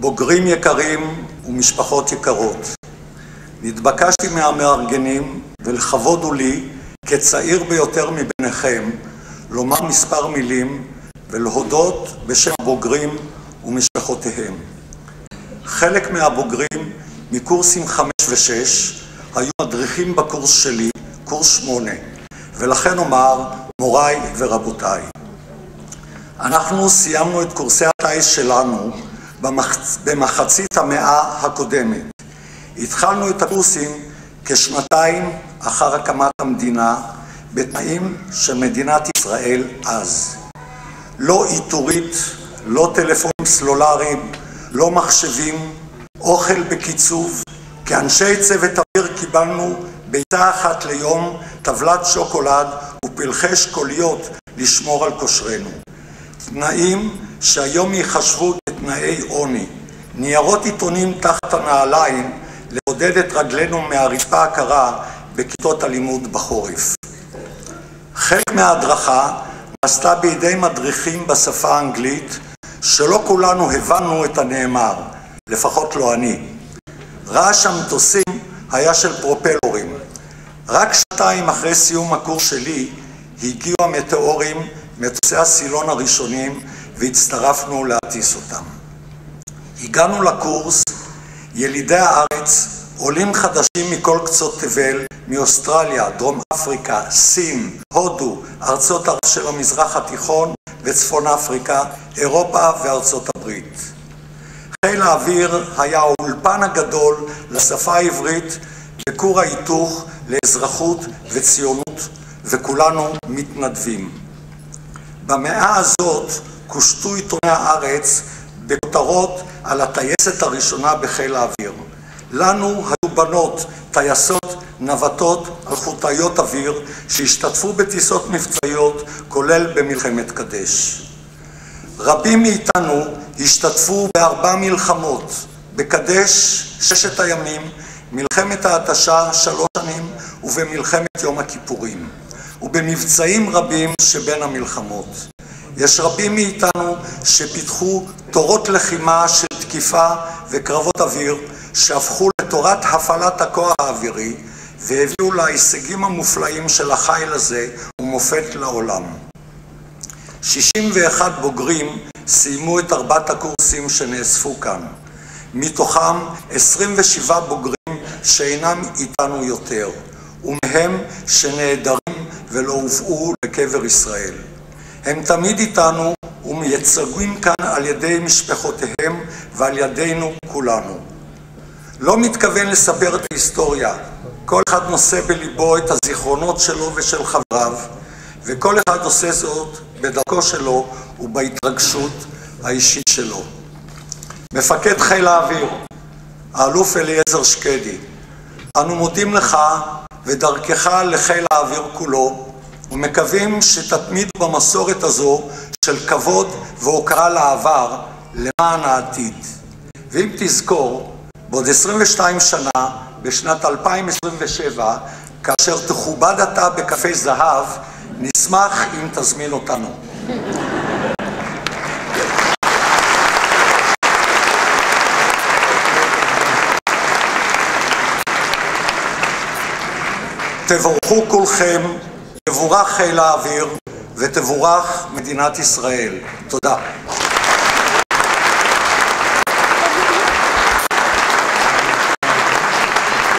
בוגרים יקרים ומשפחות יקרות, נתבקשתי מהמארגנים ולכבוד הוא לי כצעיר ביותר מביניכם לומר מספר מילים ולהודות בשם הבוגרים ומשפחותיהם. חלק מהבוגרים מקורסים 5 ו-6 היו מדריכים בקורס שלי, קורס 8, ולכן אומר מוריי ורבותיי. אנחנו סיימנו את קורסי הטייס שלנו במחצית המאה הקודמת. התחלנו את הקורסים כשנתיים אחר הקמת המדינה, בתנאים של מדינת ישראל אז. לא איתורית, לא טלפונים סלולריים, לא מחשבים, אוכל בקיצוב. כאנשי צוות אוויר קיבלנו ביצה אחת ליום, טבלת שוקולד ופלחי אשכוליות לשמור על כושרנו. תנאים שהיום ייחשבו כתנאי עוני. ניירות עיתונים תחת הנעליים לעודד את רגלינו מהרצפה הקרה בכיתות הלימוד בחורף. חלק מההדרכה נעשתה בידי מדריכים בשפה האנגלית שלא כולנו הבנו את הנאמר, לפחות לא אני. רעש המטוסים היה של פרופלורים. רק 2 אחרי סיום הקורס שלי הגיעו המטאורים, מטוסי הסילון הראשונים, והצטרפנו להטיס אותם. הגענו לקורס, ילידי הארץ, עולים חדשים מכל קצות תבל, מאוסטרליה, דרום אפריקה, סין, הודו, ארצות ערב של המזרח התיכון וצפון אפריקה, אירופה וארצות הברית. חיל האוויר היה האולפן הגדול לשפה העברית וכור ההיתוך לאזרחות וציונות, וכולנו מתנדבים. במאה הזאת קושטו עיתוני הארץ בכותרות על הטייסת הראשונה בחיל האוויר. לנו היו בנות, טייסות, נווטות, אלחוטאיות אוויר, שהשתתפו בטיסות מבצעיות, כולל במלחמת קדש. רבים מאיתנו השתתפו ב4 מלחמות, בקדש 6 הימים, מלחמת ההתשה 3 שנים ובמלחמת יום הכיפורים, ובמבצעים רבים שבין המלחמות. יש רבים מאיתנו שפיתחו תורות לחימה של תקיפה וקרבות אוויר שהפכו לתורת הפעלת הכוח האווירי והביאו להישגים המופלאים של החיל הזה ומופת לעולם. 61 בוגרים סיימו את 4 הקורסים שנאספו כאן. מתוכם 27 בוגרים שאינם איתנו יותר, ומהם שנעדרים ולא הובאו לקבר ישראל. הם תמיד איתנו ומייצגים כאן על ידי משפחותיהם ועל ידינו כולנו. לא מתכוון לספר את ההיסטוריה, כל אחד נושא בליבו את הזיכרונות שלו ושל חבריו, וכל אחד עושה זאת בדרכו שלו ובהתרגשות האישית שלו. מפקד חיל האוויר, האלוף אליעזר שקדי, אנו מודים לך ודרכך לחיל האוויר כולו, ומקווים שתתמיד במסורת הזו של כבוד והוקרה לעבר למען העתיד. ואם תזכור, בעוד 22 שנה, בשנת 2027, כאשר תכובד אתה בקפה זהב, נשמח אם תזמין אותנו. תבורכו כולכם, תבורך חיל האוויר ותבורך מדינת ישראל. תודה.